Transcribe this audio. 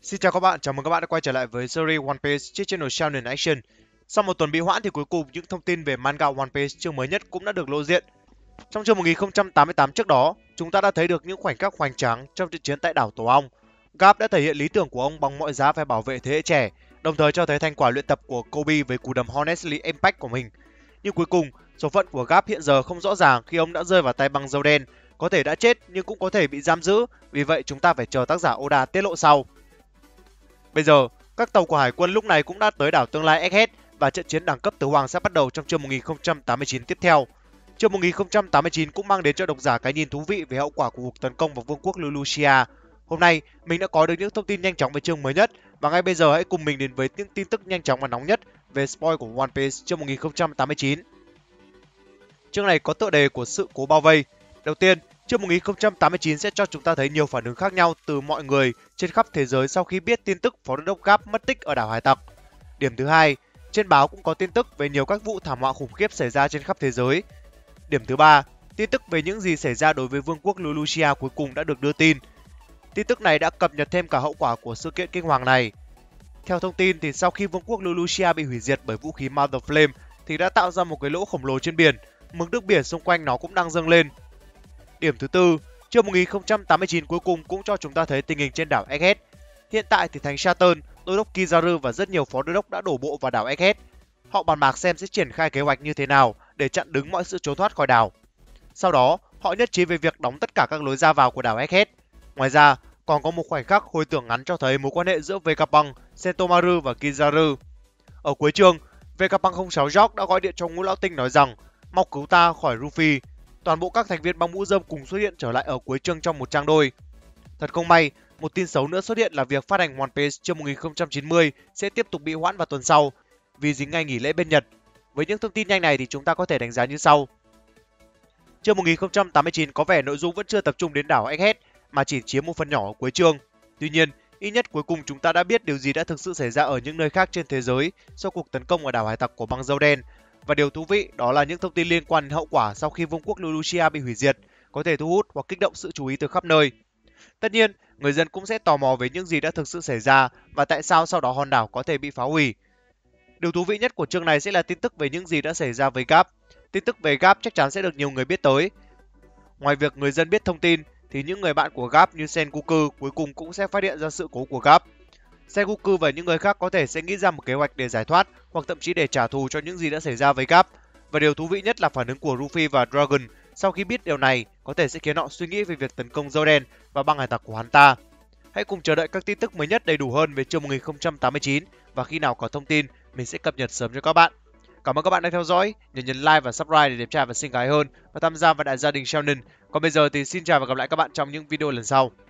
Xin chào các bạn, chào mừng các bạn đã quay trở lại với series One Piece trên channel Shonen Action. Sau một tuần bị hoãn thì cuối cùng những thông tin về manga One Piece chương mới nhất cũng đã được lộ diện. Trong chương 1088 trước đó, chúng ta đã thấy được những khoảnh khắc hoành tráng trong trận chiến tại đảo Tổ Ong. Garp đã thể hiện lý tưởng của ông bằng mọi giá phải bảo vệ thế hệ trẻ, đồng thời cho thấy thành quả luyện tập của Kobe với cú đấm Honestly Impact của mình. Nhưng cuối cùng, số phận của Garp hiện giờ không rõ ràng khi ông đã rơi vào tay băng dâu đen, có thể đã chết nhưng cũng có thể bị giam giữ, vì vậy chúng ta phải chờ tác giả Oda tiết lộ sau. Bây giờ, các tàu của Hải quân lúc này cũng đã tới đảo tương lai Egghead và trận chiến đẳng cấp tứ hoàng sẽ bắt đầu trong chương 1089 tiếp theo. Chương 1089 cũng mang đến cho độc giả cái nhìn thú vị về hậu quả của cuộc tấn công vào vương quốc Lulusia. Hôm nay, mình đã có được những thông tin nhanh chóng về chương mới nhất và ngay bây giờ hãy cùng mình đến với những tin tức nhanh chóng và nóng nhất về spoil của One Piece chương 1089. Chương này có tựa đề của sự cố bao vây. Đầu tiên, chương 1089 sẽ cho chúng ta thấy nhiều phản ứng khác nhau từ mọi người trên khắp thế giới sau khi biết tin tức Phó Đô đốc Garp mất tích ở đảo Hải Tặc. Điểm thứ hai, trên báo cũng có tin tức về nhiều các vụ thảm họa khủng khiếp xảy ra trên khắp thế giới. Điểm thứ ba, tin tức về những gì xảy ra đối với vương quốc Lulusia cuối cùng đã được đưa tin. Tin tức này đã cập nhật thêm cả hậu quả của sự kiện kinh hoàng này. Theo thông tin thì sau khi vương quốc Lulusia bị hủy diệt bởi vũ khí Mother Flame thì đã tạo ra một cái lỗ khổng lồ trên biển, mực nước biển xung quanh nó cũng đang dâng lên. Điểm thứ tư, chương 1089 cuối cùng cũng cho chúng ta thấy tình hình trên đảo Egghead. Hiện tại thì thành Saturn, đô đốc Kizaru và rất nhiều phó đô đốc đã đổ bộ vào đảo Egghead. Họ bàn bạc xem sẽ triển khai kế hoạch như thế nào để chặn đứng mọi sự trốn thoát khỏi đảo. Sau đó, họ nhất trí về việc đóng tất cả các lối ra vào của đảo Egghead. Ngoài ra, còn có một khoảnh khắc hồi tưởng ngắn cho thấy mối quan hệ giữa Vegapunk, Sentomaru và Kizaru. Ở cuối chương, Vegapunk 06 Jock đã gọi điện cho Ngũ Lão Tinh nói rằng mau cứu ta khỏi Luffy. Toàn bộ các thành viên băng mũ rơm cùng xuất hiện trở lại ở cuối chương trong một trang đôi. Thật không may, một tin xấu nữa xuất hiện là việc phát hành One Piece chương 1090 sẽ tiếp tục bị hoãn vào tuần sau vì dính ngày nghỉ lễ bên Nhật. Với những thông tin nhanh này thì chúng ta có thể đánh giá như sau. Chương 1089 có vẻ nội dung vẫn chưa tập trung đến đảo Egghead mà chỉ chiếm một phần nhỏ ở cuối chương. Tuy nhiên, ít nhất cuối cùng chúng ta đã biết điều gì đã thực sự xảy ra ở những nơi khác trên thế giới sau cuộc tấn công ở đảo Hải Tặc của băng dâu đen. Và điều thú vị đó là những thông tin liên quan đến hậu quả sau khi vương quốc Lulusia bị hủy diệt có thể thu hút hoặc kích động sự chú ý từ khắp nơi. Tất nhiên, người dân cũng sẽ tò mò về những gì đã thực sự xảy ra và tại sao sau đó hòn đảo có thể bị phá hủy. Điều thú vị nhất của chương này sẽ là tin tức về những gì đã xảy ra với Garp. Tin tức về Garp chắc chắn sẽ được nhiều người biết tới. Ngoài việc người dân biết thông tin thì những người bạn của Garp như Sengoku cuối cùng cũng sẽ phát hiện ra sự cố của Garp. Sengoku và những người khác có thể sẽ nghĩ ra một kế hoạch để giải thoát hoặc thậm chí để trả thù cho những gì đã xảy ra với Garp. Và điều thú vị nhất là phản ứng của Luffy và Dragon sau khi biết điều này có thể sẽ khiến họ suy nghĩ về việc tấn công dâu đen và băng hải tặc của hắn ta. Hãy cùng chờ đợi các tin tức mới nhất đầy đủ hơn về chương 1089 và khi nào có thông tin mình sẽ cập nhật sớm cho các bạn. Cảm ơn các bạn đã theo dõi, nhớ nhấn like và subscribe để đẹp trai và xinh gái hơn và tham gia vào đại gia đình Shonen. Còn bây giờ thì xin chào và gặp lại các bạn trong những video lần sau.